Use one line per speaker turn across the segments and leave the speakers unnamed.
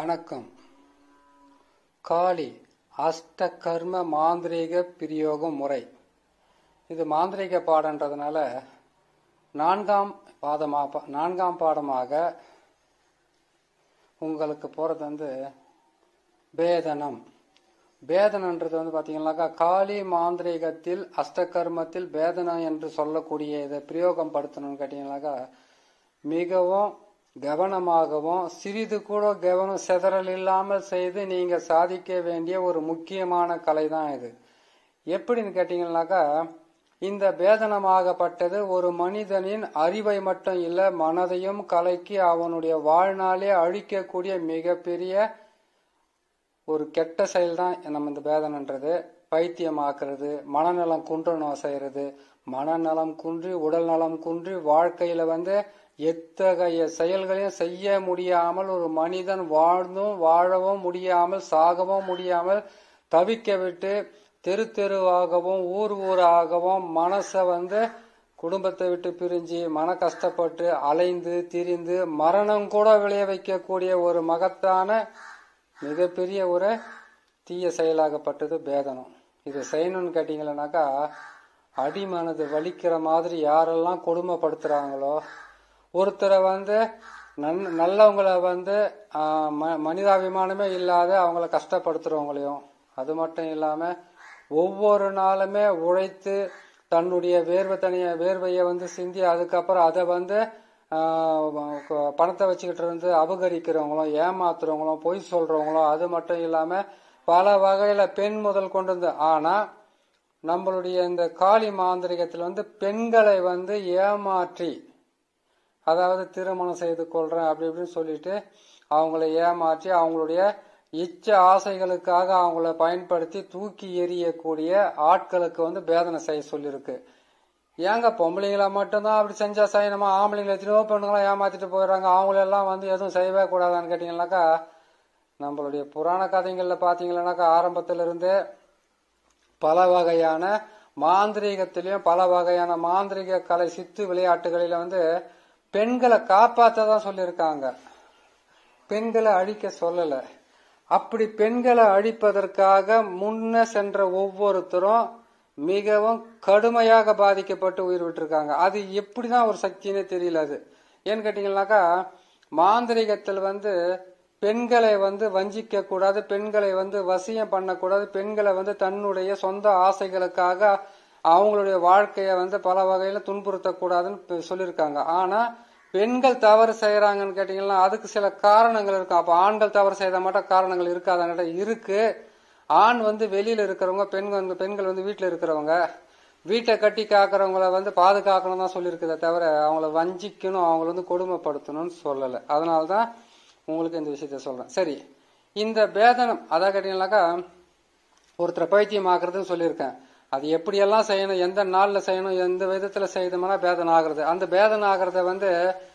வணக்கம். காளி அஷ்டகர்ம மாந்திரீக பிரயோக முறை. இது மாந்திரீக பாடன்றதுனால நான்காம் பாடமாக உங்களுக்கு போறது பேதனம். பேதனன்றது பாத்தீங்கன்னாக்கா காளி மாந்திரீகத்தில் அஷ்டகர்மத்தில் பேதனம் என்று சொல்லக்கூடிய இதை பிரயோகம் படுத்தணும்னு கேட்டீங்கன்னாக்கா மிகவும் கவனமாகவும் சிறிது கூட கவனம் சிதறல் இல்லாமல் செய்து நீங்க சாதிக்க வேண்டிய ஒரு முக்கியமான கலை தான் இது. எப்படின்னு கேட்டீங்கன்னாக்கா இந்த பேதனமாகப்பட்டது ஒரு மனிதனின் அறிவை மட்டும் இல்ல, மனதையும் கலைக்கு அவனுடைய வாழ்நாளே அழிக்கக்கூடிய மிகப்பெரிய ஒரு கெட்ட செயல் தான் நம்ம இந்த பேதனன்றது. பைத்தியமாக்குறது, மனநலம் குன்றணும் செய்யறது, மனநலம் குன்றி உடல் நலம் குன்றி வாழ்க்கையில எத்தகைய செயல்களையும் செய்ய முடியாமல் ஒரு மனிதன் வாழ்ந்தும் வாழவும் முடியாமல் சாகவும் முடியாமல் தவிக்க விட்டு தெரு தெருவாகவும் ஊர் ஊராகவும் மனச குடும்பத்தை விட்டு பிரிஞ்சு மன கஷ்டப்பட்டு அலைந்து திரிந்து மரணம் கூட விளைய வைக்கக்கூடிய ஒரு மகத்தான மிகப்பெரிய ஒரு தீய செயலாகப்பட்டது பேதனம். இது செய்யணும்னு கேட்டீங்கன்னாக்கா அடிமனது வலிக்கிற மாதிரி யாரெல்லாம் கொடுமைப்படுத்துறாங்களோ, ஒருத்தரை நல்லவங்களை மனிதாபிமானமே இல்லாத அவங்கள கஷ்டப்படுத்துறவங்களையும், அது மட்டும் இல்லாம ஒவ்வொரு நாளுமே உழைத்து தன்னுடைய வேர்வையை சிந்தி அதுக்கப்புறம் அதை பணத்தை வச்சுக்கிட்டு இருந்து அபகரிக்கிறவங்களும் ஏமாத்துறவங்களும் பொய் சொல்றவங்களும், அது மட்டும் இல்லாம பல வகையில பெண் முதல் கொண்டு ஆனா நம்மளுடைய இந்த காளி மாந்திரிகத்துல பெண்களை ஏமாற்றி, அதாவது திருமணம் செய்து கொள்றேன் அப்படி இப்படின்னு சொல்லிட்டு அவங்கள ஏமாற்றி அவங்களுடைய இச்ச ஆசைகளுக்காக அவங்கள பயன்படுத்தி தூக்கி எறியக்கூடிய ஆட்களுக்கு பேதனை செய்ய சொல்லியிருக்கு. ஏங்க பொம்பளைங்களா மட்டும்தான் அப்படி செஞ்சா செய்யணுமா? ஆம்பளைங்களை எத்தனையோ பெண்ணுங்களாம் ஏமாத்திட்டு போயிடுறாங்க, அவங்களெல்லாம் எதுவும் செய்யவே கூடாதான்னு கேட்டீங்கன்னாக்கா நம்மளுடைய புராண கதைகள்ல பாத்தீங்கன்னாக்கா ஆரம்பத்தில இருந்தே பல வகையான மாந்திரீகத்திலையும் பல வகையான மாந்திரிக கலை சித்து விளையாட்டுகளில பெண்களை காப்பாற்றதான் சொல்லியிருக்காங்க, பெண்களை அழிக்க சொல்லல. அப்படி பெண்களை அழிப்பதற்காக முன்ன சென்ற ஒவ்வொருத்தரும் மிகவும் கடுமையாக பாதிக்கப்பட்டு உயிர் விட்டுருக்காங்க. அது எப்படிதான் ஒரு சக்தினே தெரியல. அது ஏன்னு கேட்டீங்கன்னாக்கா மாந்திரிகத்தில் பெண்களை வஞ்சிக்க கூடாது, பெண்களை வசியம் பண்ணக்கூடாது, பெண்களை தன்னுடைய சொந்த ஆசைகளுக்காக அவங்களுடைய வாழ்க்கைய பல வகையில துன்புறுத்தக்கூடாதுன்னு சொல்லியிருக்காங்க. ஆனா பெண்கள் தவறு செய்யறாங்கன்னு கேட்டீங்கன்னா அதுக்கு சில காரணங்கள் இருக்கும். அப்ப ஆண்கள் தவறு செய்த மாட்டோம் காரணங்கள் இருக்காத இருக்கு. ஆண் வெளியில இருக்கிறவங்க, பெண்கள் வீட்டுல இருக்கிறவங்க, வீட்டை கட்டி காக்கிறவங்கள பாதுகாக்கணும் தான் சொல்லியிருக்குதே தவிர அவங்கள வஞ்சிக்கணும் அவங்கள கொடுமைப்படுத்தணும்னு சொல்லல. அதனாலதான் உங்களுக்கு இந்த விஷயத்த சொல்றேன். சரி, இந்த பேதனம் அதான் கேட்டீங்கன்னாக்கா ஒருத்தரை பைத்தியம் ஆக்குறதுன்னு சொல்லியிருக்கேன். அது எப்படியெல்லாம் செய்யணும், எந்த நாள்ல செய்யணும், எந்த விதத்துல செய்தோம்னா பேதனம் ஆகுறது. அந்த பேதனம் ஆகுறத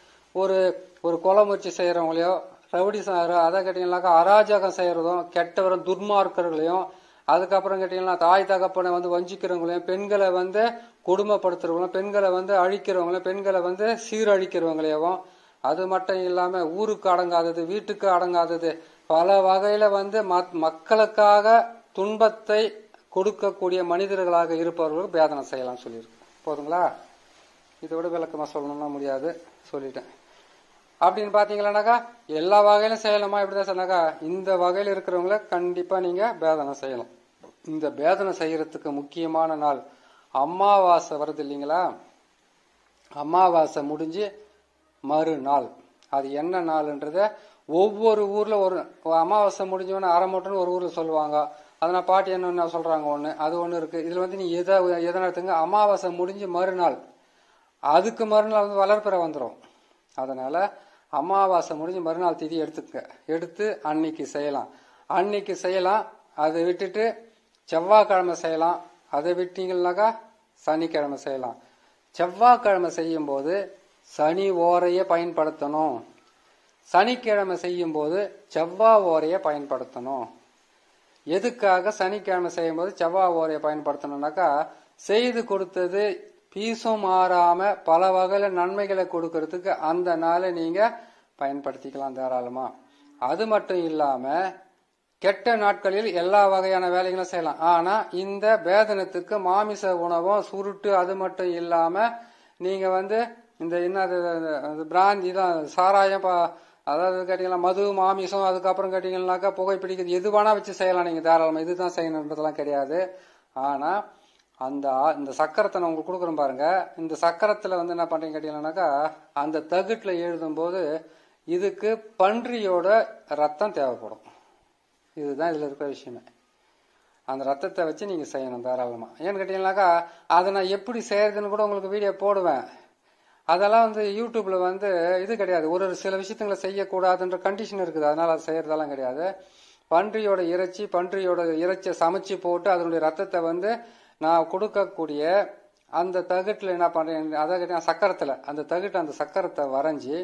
ஒரு கொலை முயற்சி செய்யறவங்களையோ, ரவுடி அதை கேட்டீங்கன்னாக்கா அராஜகம் செய்யறதும், கெட்டவரும் துர்மார்க்கர்களையும், அதுக்கப்புறம் கேட்டீங்கன்னா தாய் தகப்பனை வஞ்சிக்கிறவங்களையும், பெண்களை கொடுமைப்படுத்துறவங்களும், பெண்களை அழிக்கிறவங்களையும், பெண்களை சீரழிக்கிறவங்களையும், அது மட்டும் இல்லாம ஊருக்கு அடங்காதது, வீட்டுக்கு அடங்காதது, பல வகையில மக்களுக்காக துன்பத்தை கொடுக்கக்கூடிய மனிதர்களாக இருப்பவர்களுக்கு பேதனை செய்யலாம் சொல்லியிருக்கு. போதுங்களா? இதோட விளக்கமா சொல்லணும்னா முடியாது, சொல்லிட்டேன். அப்படின்னு பாத்தீங்கன்னாக்கா எல்லா வகையிலும் செய்யலாமா? இப்படிதான் சொன்னாக்கா இந்த வகையில இருக்கிறவங்கள கண்டிப்பா நீங்க பேதனை செய்யலாம். இந்த பேதனை செய்யறதுக்கு முக்கியமான நாள் அமாவாசை வருது இல்லைங்களா? அமாவாசை முடிஞ்சு மறுநாள். அது என்ன நாள்ன்றத ஒவ்வொரு ஊர்ல ஒரு அமாவாசை முடிஞ்சோன்னு அரைமூட்டன்னு ஒரு ஊர்ல சொல்லுவாங்க. அதனால பாட்டி என்ன சொல்றாங்க ஒண்ணு, அது ஒண்ணு இருக்கு. இதுல நீ எதை எடுத்துங்க, அமாவாசை முடிஞ்சு மறுநாள், அதுக்கு மறுநாள் வளர்ப்பிறை வந்துடும். அதனால அமாவாசை முடிஞ்சு மறுநாள் திதி எடுத்து அன்னைக்கு செய்யலாம். அதை விட்டுட்டு செவ்வாய்க்கிழமை செய்யலாம். அதை விட்டீங்கன்னாக்கா சனிக்கிழமை செய்யலாம். செவ்வாய்க்கிழமை செய்யும் போது சனி ஓரைய பயன்படுத்தணும், சனிக்கிழமை செய்யும் போது செவ்வாய் ஓரைய பயன்படுத்தணும். எதுக்காக சனிக்கிழமை செய்யும் போது செவ்வாய் ஓரையை பயன்படுத்தணும்னாக்கா செய்து கொடுத்தது பீசும் மாறாம பல வகையில நன்மைகளை கொடுக்கறதுக்கு அந்த நாளை நீங்க பயன்படுத்திக்கலாம் தாராளமா. அது மட்டும் இல்லாம கெட்ட நாட்களில் எல்லா வகையான வேலைகளும் செய்யலாம். ஆனா இந்த பேதனத்துக்கு மாமிச உணவும் சுருட்டு அது மட்டும் இல்லாம நீங்க வந்து இந்த என்ன பிராந்தி தான் சாராயம், அதாவது கேட்டீங்கன்னா மது, மாமிசம், அதுக்கப்புறம் கேட்டீங்கன்னாக்கா புகைப்பிடிக்கிறது, எது வேணா வச்சு செய்யலாம் நீங்க தாராளமா. இதுதான் செய்யணுன்றதெல்லாம் கிடையாது. ஆனா இந்த சக்கரத்தை நான் உங்களுக்கு கொடுக்குறேன் பாருங்க. இந்த சக்கரத்துல வந்து என்ன பண்றீங்க கேட்டீங்கன்னாக்கா அந்த தகுட்டுல எழுதும் போது இதுக்கு பன்றியோட ரத்தம் தேவைப்படும். இதுதான் இதுல இருக்கிற விஷயமே. அந்த ரத்தத்தை வச்சு நீங்க செய்யணும் தாராளமா. ஏன்னு கேட்டீங்கன்னாக்கா அதை நான் எப்படி செய்யறதுன்னு கூட உங்களுக்கு வீடியோ போடுவேன். அதெல்லாம் வந்து யூடியூப்ல வந்து இது கிடையாது. ஒரு சில விஷயங்களை செய்யக்கூடாதுன்ற கண்டிஷன் இருக்குது. அதனால அது செய்யறதெல்லாம் கிடையாது. பன்றியோட இறைச்சியை சமைச்சு போட்டு அதனுடைய ரத்தத்தை வந்து நான் கொடுக்கக்கூடிய அந்த தகுட்டுல என்ன பண்றேன், அதாவது சக்கரத்துல அந்த சக்கரத்தை வரைஞ்சி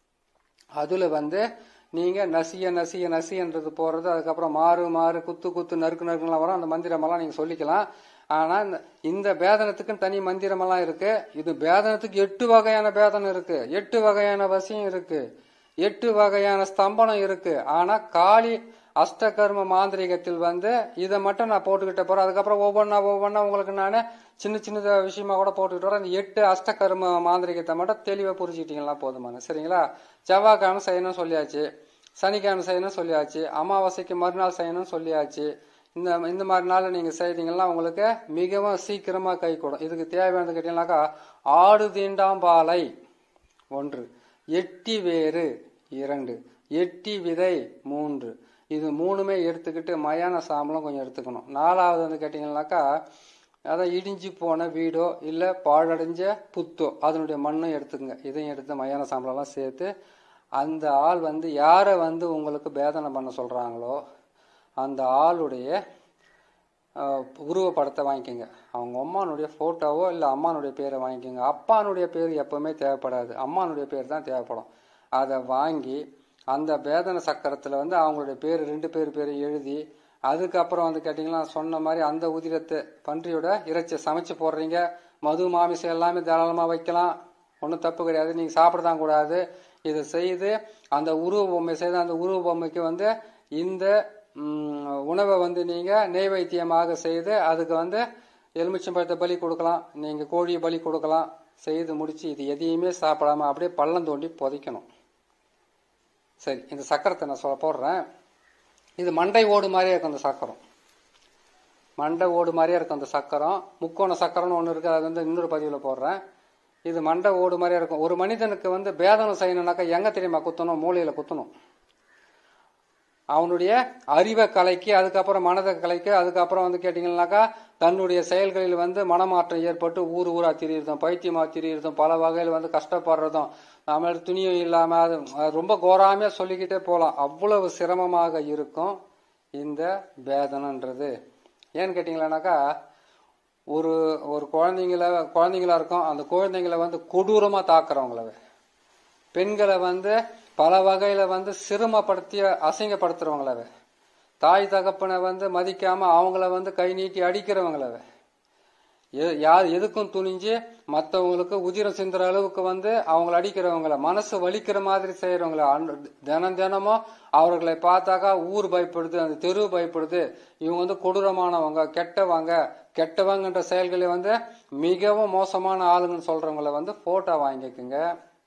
அதுல வந்து நீங்க நசியன்றது போறது, அதுக்கப்புறம் மாறு குத்து நறுக்குலாம் வரும். அந்த மந்திரமெல்லாம் நீங்க சொல்லிக்கலாம். ஆனா இந்த பேதனத்துக்குன்னு தனி மந்திரமெல்லாம் இருக்கு. இது பேதனத்துக்கு 8 வகையான பேதனம் இருக்கு, 8 வகையான வசியம் இருக்கு, 8 வகையான ஸ்தம்பனம் இருக்கு. ஆனா காளி அஷ்டகர்ம மாந்திரிகத்தில் வந்து இதை மட்டும் நான் போட்டுக்கிட்ட போறேன். அதுக்கப்புறம் ஒவ்வொன்னா உங்களுக்கு நான் சின்ன விஷயமா கூட போட்டுக்கிட்டு வரேன். அந்த 8 அஷ்டகர்ம மாந்திரிகத்தை மட்டும் தெளிவா புரிஞ்சுக்கிட்டீங்களா போதுமான. சரிங்களா? செவ்வாய்க்கிழமை செய்யணும் சொல்லியாச்சு, சனிக்கிழமை செய்யணும் சொல்லியாச்சு, அமாவாசைக்கு மறுநாள் செய்யணும் சொல்லியாச்சு. இந்த மாதிரி நாள் நீங்க செய்தீங்கன்னா உங்களுக்கு மிகவும் சீக்கிரமா கை கூடும். இதுக்கு தேவையானது கேட்டீங்கன்னாக்கா ஆடு தீண்டாம்பாலை 1, எட்டி வேறு 2, எட்டி விதை 3, இது 3மே எடுத்துக்கிட்டு மயான சாம்பலம் கொஞ்சம் எடுத்துக்கணும். 4வது வந்து கேட்டீங்கன்னாக்கா அதான் இடிஞ்சு போன வீடோ இல்ல பாழடைஞ்ச புத்தோ அதனுடைய மண்ணும் எடுத்துக்கங்க. இதையும் எடுத்து மயான சாம்பலாம் சேர்த்து அந்த ஆள் வந்து யாரை வந்து உங்களுக்கு பேதனை பண்ண சொல்றாங்களோ அந்த ஆளுடைய உருவப்படத்தை வாங்கிக்கோங்க. அவங்க அம்மானுடைய போட்டோவோ இல்லை அம்மானுடைய பேரை வாங்கிக்கோங்க. அப்பானுடைய பேர் எப்பவுமே தேவைப்படாது, அம்மானுடைய பேர் தான் தேவைப்படும். அதை வாங்கி அந்த பேதன சக்கரத்தில் வந்து அவங்களுடைய பேர் 2 பேரை எழுதி அதுக்கப்புறம் வந்து கேட்டிங்கன்னா சொன்ன மாதிரி அந்த உதிரத்தை பன்றியோட இறைச்சியை சமைச்சு போடுறீங்க. மது மாமிசம் எல்லாமே தாராளமாக வைக்கலாம், ஒன்றும் தப்பு கிடையாது. நீங்கள் சாப்பிடதான் கூடாது. இதை செய்து அந்த உருவ பொம்மை செய்து அந்த உருவ பொம்மைக்கு வந்து இந்த உணவை வந்து நீங்கள் நெய்வேத்தியமாக செய்து அதுக்கு வந்து எலுமிச்சம்பழத்தை பலி கொடுக்கலாம், நீங்கள் கோழியை பலி கொடுக்கலாம். செய்து முடிச்சு இது எதையுமே சாப்பிடாம அப்படியே பள்ளம் தோண்டி புதைக்கணும். சரி, இந்த சக்கரத்தை நான் போடுறேன். இது மண்டை ஓடு மாதிரியே இருக்கும் அந்த சக்கரம், மண்டை ஓடு மாதிரியே இருக்கும் அந்த சக்கரம். முக்கோண சக்கரம்னு ஒன்று இருக்குது, அது வந்து இன்னொரு பதிவில் போடுறேன். இது மண்டை ஓடு மாதிரியே இருக்கும். ஒரு மனிதனுக்கு வந்து பேதனம் செய்யணும்னாக்கா எங்க தெரியுமா குத்தணும்? மூளையில குத்தணும். அவனுடைய அறிவை கலைக்கு, அதுக்கப்புறம் மனதை கலைக்கு, அதுக்கப்புறம் வந்து கேட்டீங்கன்னாக்கா தன்னுடைய செயல்களில் வந்து மனமாற்றம் ஏற்பட்டு ஊரா திரியிறதும், பைத்தியமா திரியிறதும், பல வகையில் வந்து கஷ்டப்படுறதும், நம்மளோட துணியும் இல்லாம அது ரொம்ப கோராமையா சொல்லிக்கிட்டே போகலாம். அவ்வளவு சிரமமாக இருக்கும் இந்த பேதனன்றது. ஏன்னு கேட்டீங்களானாக்கா ஒரு குழந்தைங்களா இருக்கும், அந்த குழந்தைங்களை வந்து கொடூரமா தாக்குறவங்கள, பெண்களை வந்து பல வகையில வந்து சிரமப்படுத்தி அசிங்கப்படுத்துறவங்கள, தாய் தகப்பனை வந்து மதிக்காம அவங்கள வந்து கை நீட்டி அடிக்கிறவங்கள, யார் எதுக்கும் துணிஞ்சு மற்றவங்களுக்கு உதிரம் சிந்துற அளவுக்கு வந்து அவங்களை அடிக்கிறவங்கள, மனசு வலிக்கிற மாதிரி செய்யறவங்கள, தினமும் அவர்களை பார்த்தாக்கா ஊர் பயப்படுது, அந்த தெரு பயப்படுது, இவங்க வந்து கொடூரமானவங்க, கெட்டவங்கன்ற செயல்களை வந்து மிகவும் மோசமான ஆளுங்கன்னு சொல்றவங்கள வந்து போட்டோ வாங்கிக்கோங்க.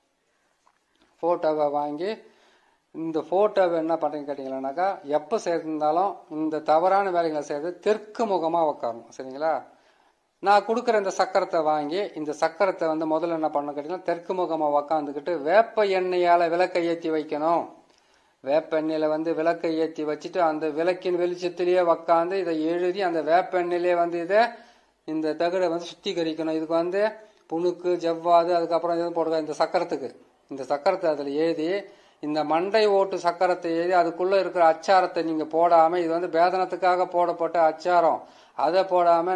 போட்டோவை வாங்கி இந்த போட்டோவை என்ன பண்றீங்க கேட்டீங்கன்னாக்கா எப்போ செய்திருந்தாலும் இந்த தவறான வேலைகளை செய்யறது தெற்கு முகமா உட்காரணும். சரிங்களா? நான் கொடுக்குற இந்த சக்கரத்தை வாங்கி இந்த சக்கரத்தை வந்து முதல்ல என்ன பண்ண கேட்டீங்கன்னா தெற்கு முகமா உக்காந்துக்கிட்டு வேப்ப எண்ணெயால விளக்கை ஏற்றி வைக்கணும். வேப்ப எண்ணெயில வந்து விளக்கை ஏற்றி வச்சுட்டு அந்த விளக்கின் வெளிச்சத்திலேயே உக்காந்து இதை எழுதி அந்த வேப்ப எண்ணெயிலே வந்து இந்த தகடை வந்து சுத்திகரிக்கணும். இதுக்கு வந்து புணுக்கு, ஜவ்வாது, அதுக்கப்புறம் எதுவும் போடுங்க. இந்த சக்கரத்தை அதில் எழுதி இந்த மண்டை ஓட்டு சக்கரத்தை எழுதி அதுக்குள்ள இருக்கிற அச்சாரத்தை நீங்க போடாம, இது வந்து பேதனத்துக்காக போடப்பட்ட அச்சாரம், அதை போடாம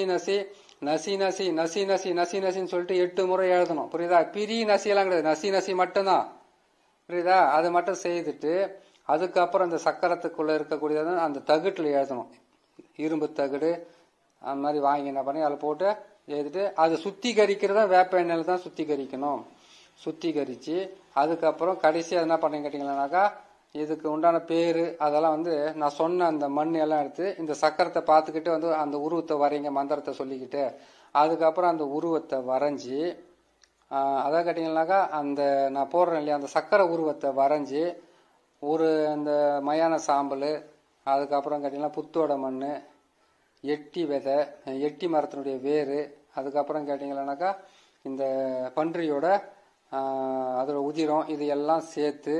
நசின்னு சொல்லிட்டு 8 முறை எழுதணும். புரியுதா? பிரி நசியெல்லாம் கிடையாது, நசி மட்டும்தான். புரியுதா? அதை மட்டும் செய்துட்டு அதுக்கப்புறம் இந்த சக்கரத்துக்குள்ள இருக்கக்கூடியது அந்த தகுட்டுல எழுதணும். இரும்பு தகுடு அந்த மாதிரி வாங்கி என்ன பண்ணி அதில் போட்டு எழுதிட்டு அதை சுத்திகரிக்கிறதா வேப்ப எண்ணெயில தான் சுத்திகரிக்கணும். சுத்திகரிச்சு அதுக்கப்புறம் கடைசியாக என்ன பண்ணீங்க கேட்டீங்கன்னாக்கா இதுக்கு உண்டான பேரு அதெல்லாம் வந்து நான் சொன்ன அந்த மண் எல்லாம் எடுத்து இந்த சக்கரத்தை பார்த்துக்கிட்டு வந்து அந்த உருவத்தை வரைங்க, மந்திரத்தை சொல்லிக்கிட்டு அதுக்கப்புறம் அந்த உருவத்தை வரைஞ்சி அதான் கேட்டீங்கன்னாக்கா அந்த நான் போடுறேன் இல்லையா அந்த சக்கரை உருவத்தை வரைஞ்சி ஒரு இந்த மயான சாம்பல், அதுக்கப்புறம் கேட்டீங்கன்னா புத்தோட மண், எட்டி விதை, எட்டி மரத்தினுடைய வேறு, அதுக்கப்புறம் கேட்டீங்கன்னாக்கா இந்த பன்றியோட அதோட உதிரம், இது எல்லாம் சேர்த்து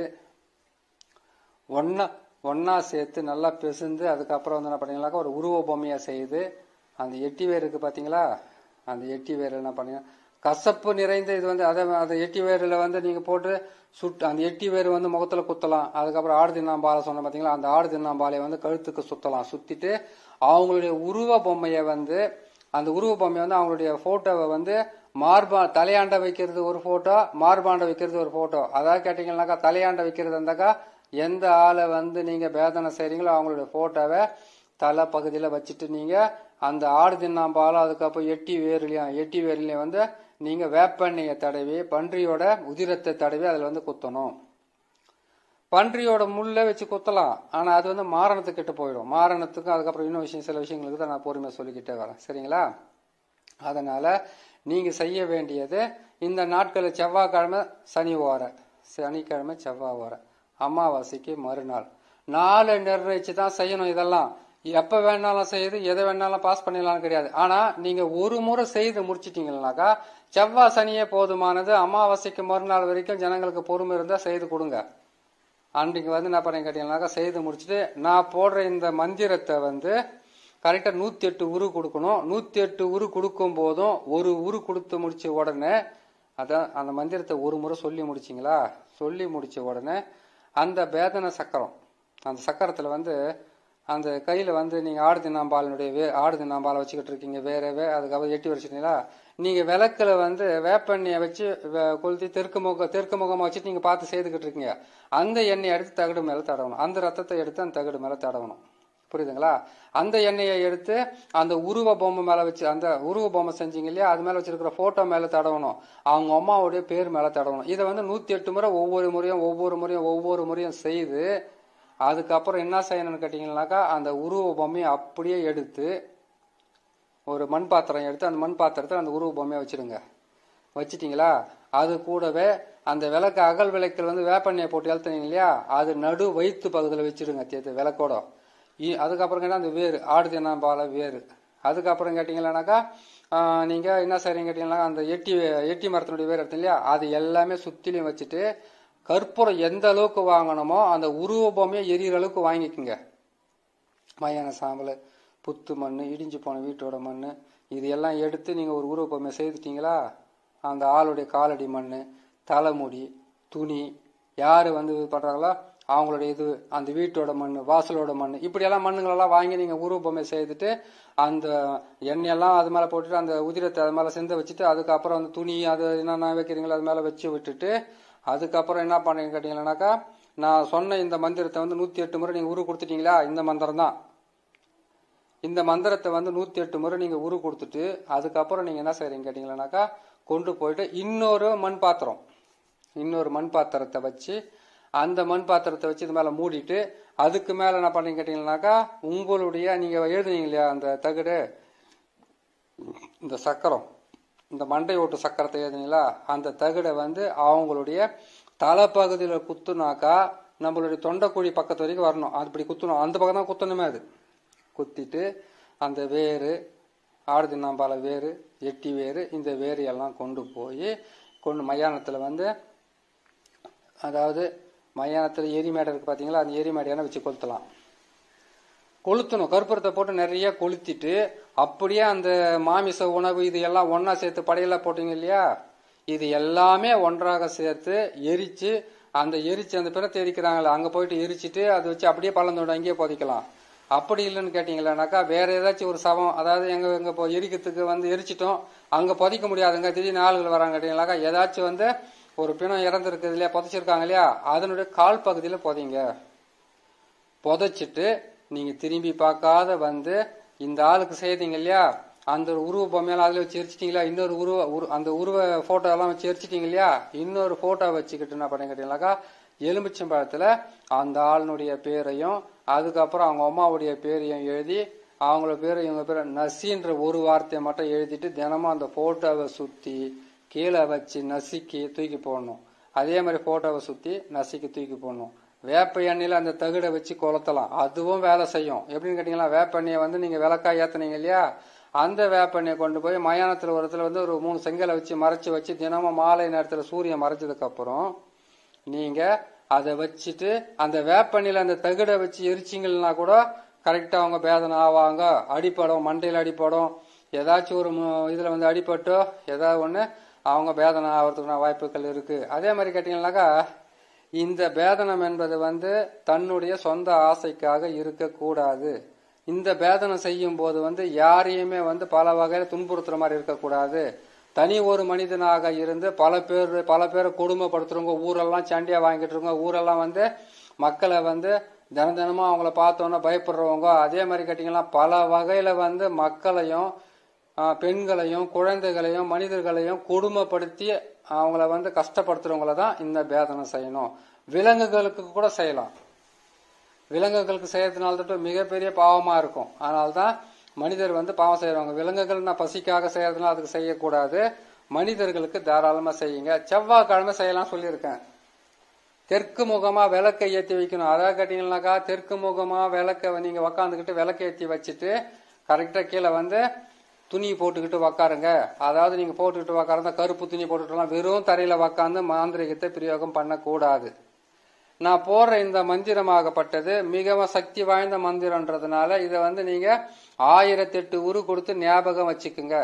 ஒன்னா சேர்த்து நல்லா பிசைந்து அதுக்கப்புறம் வந்து என்ன பண்ணீங்கன்னாக்கா ஒரு உருவ பொம்மையை செய்து அந்த எட்டி வேருக்கு பார்த்தீங்களா, அந்த எட்டி வேர் என்ன பண்ணீங்க கசப்பு நிறைந்த இது வந்து அதை எட்டி வேரில் வந்து நீங்கள் போட்டு அந்த எட்டி வேர் வந்து முகத்தில் குத்தலாம். அதுக்கப்புறம் ஆடு தின்னாம்பாலை சொன்ன பார்த்தீங்களா, அந்த ஆடு தின்னாம்பாலையை வந்து கழுத்துக்கு சுற்றலாம். சுற்றிட்டு அவங்களுடைய உருவ பொம்மையை வந்து அந்த உருவ பொம்மையை வந்து அவங்களுடைய ஃபோட்டோவை வந்து தலையாண்ட வைக்கிறது ஒரு ஃபோட்டோ, மார்பாண்ட வைக்கிறது ஒரு ஃபோட்டோ. அதாவது கேட்டீங்கன்னாக்கா தலையாண்ட வைக்கிறது இருந்தாக்கா எந்த ஆளை வந்து நீங்கள் பேதனை செய்கிறீங்களோ அவங்களுடைய ஃபோட்டோவை தலை பகுதியில் வச்சுட்டு நீங்கள் அந்த ஆடு தின்னாம்பாலும் அதுக்கப்புறம் எட்டி வேர்லையும் வந்து நீங்கள் வேப்பெண்ணெயை தடவி பன்றியோட உதிரத்தை தடவி அதில் வந்து குத்தணும். பன்றியோட முள்ளை வச்சு குத்தலாம், ஆனால் அது வந்து மாரணத்துக்கு கிட்ட போயிடும். மாரணத்துக்கும் அதுக்கப்புறம் இன்னும் சில விஷயங்களுக்கு தான் நான் பொறுமையாக சொல்லிக்கிட்டே வரேன். சரிங்களா? அதனால நீங்கள் செய்ய வேண்டியது இந்த நாட்களில் செவ்வாய்க்கிழமை சனிக்கிழமை செவ்வாய் ஓர அமாவாசைக்கு மறுநாள் நாளை நிர்ணயிச்சு தான் செய்யணும். இதெல்லாம் எப்ப வேணாலும் செய்து எதை வேணாலும் பாஸ் பண்ணிடலாம் கிடையாது. ஆனா நீங்க ஒரு முறை செய்து முடிச்சிட்டீங்கன்னாக்கா செவ்வாய் சனியே போதுமானது. அமாவாசைக்கு மறுநாள் வரைக்கும் ஜனங்களுக்கு பொறுமை இருந்தா செய்து கொடுங்க. அன்றைக்கு வந்து என்ன பண்ண கேட்டீங்கன்னாக்கா செய்து முடிச்சுட்டு நான் போடுற இந்த மந்திரத்தை வந்து கரெக்டா 108 உரு கொடுக்கணும். 108 உரு கொடுக்கும் போதும் ஒரு உரு கொடுத்து முடிச்ச உடனே அதான் அந்த மந்திரத்தை ஒரு முறை சொல்லி முடிச்சிங்களா, சொல்லி முடிச்ச உடனே அந்த பேதன சக்கரம், அந்த சக்கரத்துல வந்து அந்த கையில வந்து நீங்க ஆடு தின்னாம்பாலை வச்சுக்கிட்டு இருக்கீங்க வேறவே, அதுக்கப்புறம் எட்டி வச்சுட்டீங்களா, நீங்க விளக்குல வந்து வேப்பெண்ணெயை வச்சு கொளுத்தி தெற்கு முகமா வச்சுட்டு நீங்க பார்த்து செய்துக்கிட்டு இருக்கீங்க. அந்த எண்ணெயை எடுத்து தகடு மேல தடவணும். அந்த ரத்தத்தை எடுத்து அந்த தகடு மேல தடவணும். புரியுதுங்களா? அந்த எண்ணெயை எடுத்து அந்த உருவ பொம்மை மேல வச்சு, அந்த உருவ பொம்மை செஞ்சீங்க இல்லையா, அது மேல வச்சிருக்கிற போட்டோ மேல தடவணும். அவங்க அம்மாவுடைய பேர் மேல தடவணும். இதை வந்து 108 முறை ஒவ்வொரு முறையும் செய்து அதுக்கப்புறம் என்ன செய்யணும்னு கேட்டீங்கன்னாக்கா அந்த உருவ பொம்மையை அப்படியே எடுத்து ஒரு மண் பாத்திரம் எடுத்து அந்த மண் பாத்திரத்தில் அந்த உருவ பொம்மையை வச்சிருங்க. வச்சிட்டீங்களா, அது கூடவே அந்த விளக்கு அகல் விளக்கில் வந்து வேப்பெண்ணெயை போட்டு எழுத்துனீங்க இல்லையா, அது நடு வயிற்று பகுதியில் வச்சிருங்க விளக்கோட. அதுக்கப்புறம் கேட்டால் அந்த வேறு ஆடு தின்னாம்பாலை வேறு. அதுக்கப்புறம் கேட்டீங்கன்னாக்கா நீங்க என்ன செய்றீங்க கேட்டீங்கன்னா அந்த எட்டி மரத்தினுடைய வேறு எடுத்து இல்லையா, அது எல்லாமே சுத்திலையும் வச்சுட்டு கற்பூரம் எந்த அளவுக்கு வாங்கணுமோ அந்த உருவ பொம்மையை எரியிற அளவுக்கு வாங்கிக்குங்க. மயான சாம்பல், புத்து மண், இடிஞ்சு போன வீட்டோட மண், இது எல்லாம் எடுத்து நீங்க ஒரு உருவ பொம்மையை செய்துட்டீங்களா, அந்த ஆளுடைய காலடி மண், தலைமுடி, துணி, யாரு வந்து இது பண்றாங்களோ அவங்களுடைய இது, அந்த வீட்டோட மண், வாசலோட மண், இப்படியெல்லாம் மண்ணுங்களெல்லாம் வாங்கி நீங்க உருவ பொம்மை செய்துட்டு அந்த எண்ணெயெல்லாம் அது மேல போட்டுட்டு அந்த உதிரத்தை அது மேல செஞ்ச வச்சுட்டு அதுக்கப்புறம் அந்த துணி அது என்னென்ன வைக்கிறீங்களோ அது மேல வச்சு விட்டுட்டு அதுக்கப்புறம் என்ன பண்ணீங்க கேட்டீங்கன்னாக்கா நான் சொன்ன இந்த மந்திரத்தை வந்து 108 முறை நீங்க உரு கொடுத்துட்டீங்களா, இந்த மந்திரம் தான். இந்த மந்திரத்தை வந்து 108 முறை நீங்க உரு கொடுத்துட்டு அதுக்கப்புறம் நீங்க என்ன செய்றீங்க கேட்டீங்கன்னாக்கா கொண்டு போயிட்டு இன்னொரு மண் பாத்திரத்தை வச்சு அந்த மண் பாத்திரத்தை வச்சு இது மேல மூடிட்டு அதுக்கு மேல என்ன பண்ணீங்க கேட்டீங்கன்னாக்கா உங்களுடைய நீங்க எழுதுனீங்க இல்லையா அந்த தகடு, இந்த சக்கரம், இந்த மண்டை ஓட்டு சக்கரத்தை எழுதுனீங்களா, அந்த தகடை வந்து அவங்களுடைய தலைப்பகுதியில குத்துனாக்கா நம்மளுடைய தொண்டைக்குழி பக்கத்து வரைக்கும் வரணும். அது இப்படி குத்தணும், அந்த பக்கம் தான் குத்தணுமே. அது குத்திட்டு அந்த வேறு ஆடு தின்னாம்பாலை வேறு, எட்டி வேறு, இந்த வேறு எல்லாம் கொண்டு மயானத்துல வந்து, அதாவது மயானத்துல எரிமேடை இருக்கு பாத்தீங்களா, அந்த எரிமேடையான வச்சு கொளுத்தணும். கற்பூரத்தை போட்டு நிறைய கொளுத்திட்டு அப்படியே அந்த மாமிச உணவு இது எல்லாம் ஒன்னா சேர்த்து படையெல்லாம் போட்டீங்க இல்லையா, இது எல்லாமே ஒன்றாக சேர்த்து எரிச்சு அந்த பிறத்தை எரிக்கிறாங்களே அங்க போயிட்டு எரிச்சிட்டு அதை வச்சு அப்படியே பள்ளந்தோட அங்கேயே புதைக்கலாம். அப்படி இல்லைன்னு கேட்டீங்களானாக்கா வேற ஏதாச்சும் ஒரு சவம், அதாவது எங்க எரிக்கிறதுக்கு வந்து எரிச்சிட்டோம் அங்க புதைக்க முடியாதுங்க, திடீர்னு ஆளுகள் வராங்க கேட்டீங்களாக்கா ஏதாச்சும் வந்து ஒரு பிணம் இறந்துருக்கு இல்லையா, புதைச்சிருக்காங்க இல்லையா, அதனுடைய கால் பகுதியில புதைங்க. புதைச்சிட்டு நீங்க திரும்பி பார்க்காத வந்து இந்த ஆளுக்கு செய்தீங்க இல்லையா அந்த உருவ பொம்மையெல்லாம் அதுல வச்சு எரிச்சிட்டீங்களா, இன்னொரு அந்த உருவ போட்டோ எல்லாம் வச்சு எரிச்சிட்டீங்க இல்லையா, இன்னொரு போட்டோ வச்சுக்கிட்டு என்ன பண்ணீங்க கேட்டீங்கன்னாக்கா, எலுமிச்சம்பழத்துல அந்த ஆளுனுடைய பேரையும் அதுக்கப்புறம் அவங்க அம்மாவுடைய பேரையும் எழுதி, அவங்கள பேரு இவங்க பேரை நசின்ற ஒரு வார்த்தையை மட்டும் எழுதிட்டு தினமும் அந்த போட்டோவை சுத்தி கீழே வச்சு நசுக்கி தூக்கி போடணும். அதே மாதிரி போட்டோவை சுத்தி நசுக்கி தூக்கி போடணும். வேப்ப எண்ணெயில அந்த தகுடை வச்சு கொளுத்தலாம், அதுவும் வேலை செய்யும். எப்படின்னு கேட்டீங்கன்னா, வேப்ப எண்ணெயை வந்து நீங்க விளக்காய் ஏத்துனீங்க இல்லையா, அந்த வேப்ப எண்ணெயை கொண்டு போய் மயானத்துல ஒரு இடத்துல வந்து ஒரு 3 செங்கலை வச்சு மறைச்சு வச்சு தினமும் மாலை நேரத்துல சூரியன் மறைச்சதுக்கு அப்புறம் நீங்க அதை வச்சுட்டு அந்த வேப்பெண்ணில அந்த தகுடை வச்சு எரிச்சிங்கன்னா கூட கரெக்டா அவங்க பேதனை ஆவாங்க. அடிப்படும், மண்டையில் அடிப்படும், ஏதாச்சும் ஒரு இதுல வந்து அடிபட்டோ ஏதாவது ஒண்ணு அவங்க பேதனை ஆகிறதுக்கான வாய்ப்புகள் இருக்கு. அதே மாதிரி கேட்டீங்கன்னாக்கா, இந்த பேதனம் என்பது வந்து தன்னுடைய சொந்த ஆசைக்காக இருக்கக்கூடாது. இந்த பேதனை செய்யும் போது வந்து யாரையுமே வந்து பல வகையில துன்புறுத்துற மாதிரி இருக்கக்கூடாது. தனி ஒரு மனிதனாக இருந்து பல பேரை கொடுமைப்படுத்துறவங்க, ஊரெல்லாம் சண்டையா வாங்கிட்டு இருக்கவங்க, ஊரெல்லாம் வந்து மக்களை வந்து தினமும் அவங்கள பார்த்தோன்னா பயப்படுறவங்க, அதே மாதிரி கேட்டீங்கன்னா பல வகையில வந்து மக்களையும் பெண்களையும் குழந்தைகளையும் மனிதர்களையும் கொடுமைப்படுத்தி அவங்கள வந்து கஷ்டப்படுத்துறவங்கள தான் இந்த பேதனை செய்யணும். விலங்குகளுக்கு கூட செய்யலாம். விலங்குகளுக்கு செய்யறதுனால தான் மிகப்பெரிய பாவமா இருக்கும். அதனால்தான் மனிதர் வந்து பாவம் செய்யறவங்க. விலங்குகள் நான் பசிக்காக செய்யறதுனால அதுக்கு செய்யக்கூடாது. மனிதர்களுக்கு தாராளமா செய்யுங்க. செவ்வாய்க்கிழமை செய்யலாம் சொல்லியிருக்கேன். தெற்கு முகமா விளக்கை ஏற்றி வைக்கணும். அதாவது கேட்டீங்கன்னாக்கா, தெற்கு முகமா விளக்க நீங்க உக்காந்துக்கிட்டு விளக்க ஏற்றி வச்சுட்டு கரெக்டா கீழே வந்து துணி போட்டுக்கிட்டு உக்காருங்க. அதாவது நீங்க போட்டுக்கிட்டு உக்காருந்தா கருப்பு துணி போட்டுக்கலாம். வெறும் தரையில உக்காந்து மாந்திரிகத்தை பிரயோகம் பண்ணக்கூடாது. நான் போடுற இந்த மந்திரமாகப்பட்டது மிகவும் சக்தி வாய்ந்த மந்திரம்ன்றதுனால இதை வந்து நீங்க 1008 உரு கொடுத்து ஞாபகம் வச்சுக்குங்க.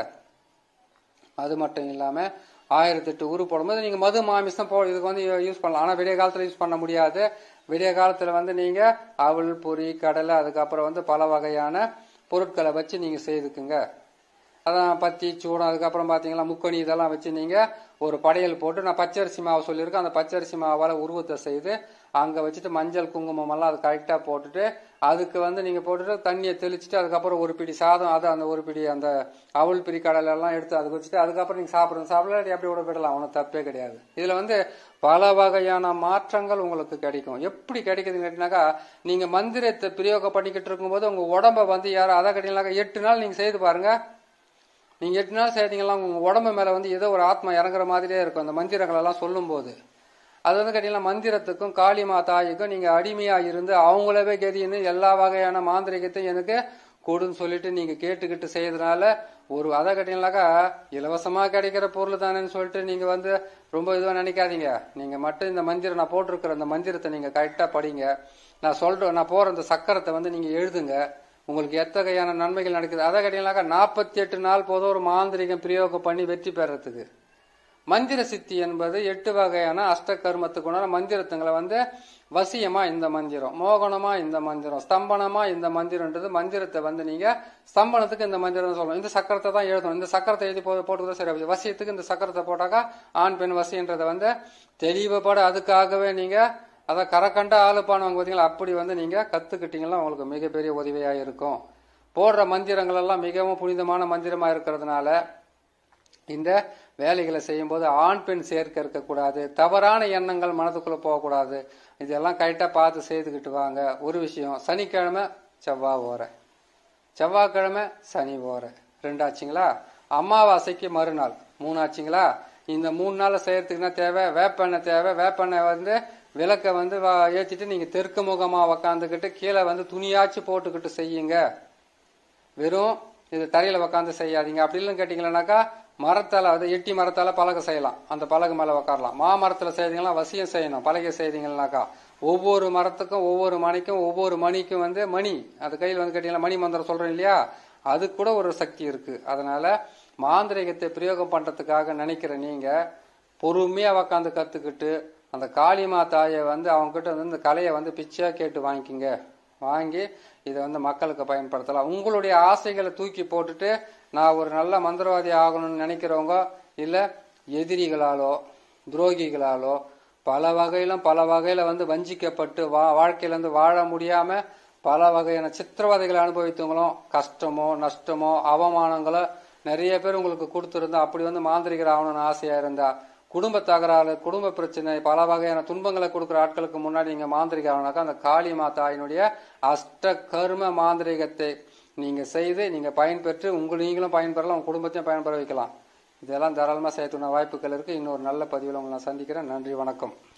அது மட்டும் இல்லாம 1008 உரு போடும்போது நீங்க மது மாமிசம் இதுக்கு வந்து யூஸ் பண்ணலாம். ஆனா விடிய காலத்துல யூஸ் பண்ண முடியாது. விடிய காலத்துல வந்து நீங்க அவல், பொரி, கடலை, அதுக்கப்புறம் வந்து பல வகையான பொருட்களை வச்சு நீங்க செய்துக்குங்க. அதான் பத்தி, சூடம், அதுக்கப்புறம் பாத்தீங்கன்னா முக்கணி, இதெல்லாம் வச்சு நீங்க ஒரு படையல் போட்டு, நான் பச்சரிசி மாவு சொல்லியிருக்கேன், அந்த பச்சரிசி மாவால உருவத்தை செய்து அங்க வச்சுட்டு மஞ்சள் குங்குமம் எல்லாம் அது கரெக்டா போட்டுட்டு அதுக்கு வந்து நீங்க போட்டுட்டு தண்ணியை தெளிச்சுட்டு அதுக்கப்புறம் ஒரு பிடி சாதம், அது அந்த ஒரு பிடி அந்த அவல் பிரி கடலை எல்லாம் எடுத்து அதுக்கு வச்சுட்டு அதுக்கப்புறம் நீங்க சாப்பிடலாம். எப்படி விட விடலாம், ஒன்றும் தப்பே கிடையாது. இதுல வந்து பல வகையான மாற்றங்கள் உங்களுக்கு கிடைக்கும். எப்படி கிடைக்குதுன்னு கேட்டீங்கன்னாக்கா, நீங்க மந்திரத்தை பிரயோகம் பண்ணிக்கிட்டு இருக்கும்போது உங்க உடம்ப வந்து யாரும் அதை கேட்டீங்கன்னாக்கா 8 நாள் நீங்க செய்து பாருங்க. நீங்க 8 நாள் செய்தீங்கன்னா உங்க உடம்பு மேல வந்து ஏதோ ஒரு ஆத்மா இறங்குற மாதிரியே இருக்கும் அந்த மந்திரங்கள் எல்லாம் சொல்லும் போது. அது வந்து கேட்டீங்கன்னா மந்திரத்துக்கும் காளிமா தாய்க்கும் நீங்க அடிமையா இருந்து அவங்களவே கெதின்னு எல்லா வகையான மாந்திரிகத்தையும் எனக்கு கொடுன்னு சொல்லிட்டு நீங்க கேட்டுக்கிட்டு செய்யறதுனால ஒரு அதை கேட்டீங்கன்னாக்கா இலவசமா கிடைக்கிற பொருள் தானேன்னு சொல்லிட்டு நீங்க வந்து ரொம்ப இதுவா நினைக்காதீங்க. நீங்க மட்டும் இந்த மந்திரம் நான் போட்டிருக்கிற அந்த மந்திரத்தை நீங்க கரெக்டா படிங்க. நான் போற இந்த சக்கரத்தை வந்து நீங்க எழுதுங்க. உங்களுக்கு எத்தகையான நன்மைகள் நடக்குது. அதை கேட்டீங்கன்னாக்கா 48 நாள் போதும் ஒரு மாந்திரிகம் பிரயோகம் பண்ணி வெற்றி பெறறதுக்கு. மந்திர சித்தி என்பது 8 வகையான அஷ்ட கர்மத்துக்குண்டான மந்திரத்துங்களை வந்து வசியமா இந்த மந்திரம், மோகனமா இந்த மந்திரம், ஸ்தம்பனமா இந்த மந்திரம்ன்றது மந்திரத்தை வந்து நீங்க ஸ்தம்பனத்துக்கு இந்த மந்திரம் சொல்லணும். இந்த சக்கரத்தை தான் எழுதணும். இந்த சக்கரத்தை எழுதி போட்டுதான் சரி. வசியத்துக்கு இந்த சக்கரத்தை போட்டாக்கா ஆண் பெண் வசியன்றதை வந்து தெளிவுபட அதுக்காகவே நீங்க அதை கரக்கண்டா ஆளுப்பானவங்க பார்த்தீங்களா, அப்படி வந்து நீங்க கத்துக்கிட்டீங்கன்னா உங்களுக்கு மிகப்பெரிய உதவியா இருக்கும். போடுற மந்திரங்கள் எல்லாம் மிகவும் புனிதமான மந்திரமா இருக்கிறதுனால இந்த வேலைகளை செய்யும் போது ஆண் பெண் சேர்க்க இருக்கக்கூடாது. தவறான எண்ணங்கள் மனதுக்குள்ள போகக்கூடாது. இதெல்லாம் கரெக்டா பார்த்து செய்துக்கிட்டு வாங்க. ஒரு விஷயம், சனிக்கிழமை செவ்வாய் ஓர, செவ்வாய்க்கிழமை சனி ஓர, 2 ஆச்சுங்களா. அமாவாசைக்கு மறுநாள் 3 ஆச்சுங்களா. இந்த 3 நாள் செய்யறதுக்குன்னா தேவை வேப்பெண்ணெய் தேவை. வேப்பெண்ணெய் வந்து விளக்க வந்து ஏற்றிட்டு நீங்க தெற்கு முகமா உக்காந்துக்கிட்டு கீழே வந்து துணியாச்சு போட்டுக்கிட்டு செய்யுங்க. வெறும் இது தரையில உக்காந்து செய்யாதீங்க. அப்படி இல்லைன்னு கேட்டீங்கன்னாக்கா மரத்தால, அது எட்டி மரத்தால பலகை செய்யலாம். அந்த பலகை மேல உக்காரலாம். மாமரத்துல செய்தீங்கன்னா வசியம் செய்யணும். பலகை செய்தீங்கன்னாக்கா ஒவ்வொரு மரத்துக்கும் ஒவ்வொரு மணிக்கும் வந்து மணி, அது கையில் வந்து கேட்டீங்கன்னா மணி மந்திரம் சொல்றேன் இல்லையா, அது கூட ஒரு சக்தி இருக்கு. அதனால மாந்திரிகத்தை பிரயோகம் பண்றதுக்காக நினைக்கிற நீங்க பொறுமையா உக்காந்து கத்துக்கிட்டு அந்த காளிமா தாயை வந்து அவங்க கிட்ட வந்து இந்த கலையை வந்து பிச்சையா கேட்டு வாங்கிக்கிங்க. வாங்கி இதை வந்து மக்களுக்கு பயன்படுத்தலாம். உங்களுடைய ஆசைகளை தூக்கி போட்டுட்டு நான் ஒரு நல்ல மந்திரவாதி ஆகணும்னு நினைக்கிறவங்க, இல்ல எதிரிகளாலோ துரோகிகளாலோ பல வகையில வந்து வஞ்சிக்கப்பட்டு வாழ்க்கையில இருந்து வாழ முடியாம பல வகையான சித்திரவதைகளை அனுபவித்தவங்களும், கஷ்டமோ நஷ்டமோ அவமானங்களோ நிறைய பேர் உங்களுக்கு கொடுத்துருந்தா, அப்படி வந்து மாந்திரிகர் ஆகணும்னு ஆசையா இருந்தா, குடும்ப தகராறு, குடும்ப பிரச்சனை, பல வகையான துன்பங்களை கொடுக்குற ஆட்களுக்கு முன்னாடி நீங்க மாந்திரிகம் ஆகணும்னாக்கா அந்த காளி மாதாயினுடைய அஷ்ட கர்ம மாந்திரிகத்தை நீங்க செய்து நீங்க பயன்பெற்று நீங்களும் பயன்பெறலாம், உங்க குடும்பத்தையும் பயன்பெற வைக்கலாம். இதெல்லாம் தாராளமா செய்யக்கூடிய வாய்ப்புகள் இருக்கு. இன்னொரு நல்ல பதிவில் உங்களை நான் சந்திக்கிறேன். நன்றி, வணக்கம்.